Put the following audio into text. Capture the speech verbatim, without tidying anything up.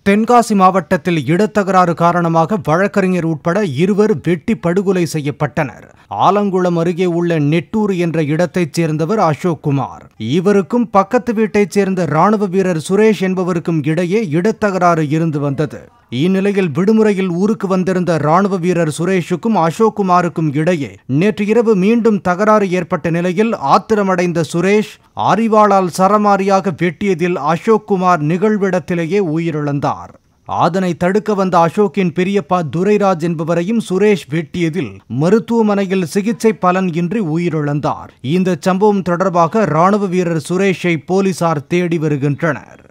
தென்காசி மாவட்டத்தில் இடத்தகராறு காரணமாக வழக்கறிஞர் உட்பட இருவர் வெட்டி படுகொலை செய்யப்பட்டனர். ஆலங்குளம் அருகே உள்ள நெட்டூர் என்ற இடத்தைச் சேர்ந்தவர் அசோக் குமார். இவருக்கும் பக்கத்து வீட்டைச் சேர்ந்த ராணுவ வீரர் சுரேஷ் என்பவருக்கும் இடையே இடத்தகராறு இருந்து வந்தது. இந்நிலையில் விடுமுறையில் ஊருக்கு வந்திருந்த ராணுவ வீரர் சுரேஷுக்கும் அசோக் குமாருக்கும் இடையே நேற்று இரவு மீண்டும் தகராறு ஏற்பட்ட நிலையில் ஆத்திரமடைந்த சுரேஷ் அரிவாளால் சரமாரியாக வெட்டியதில் அசோக் குமார் நிகழ்விடத்திலேயே உயிரிழந்தார். அதனை தடுக்க வந்த அசோக்கின் பெரியப்பா துரைராஜ் என்பவரையும் சுரேஷ் வெட்டியதில் மருத்துவமனையில் சிகிச்சை பலன் இன்றி உயிரிழந்தார். இந்த சம்பவம் தொடர்பாக ராணுவ வீரர் சுரேஷை போலீசார் தேடி வருகின்றனர்.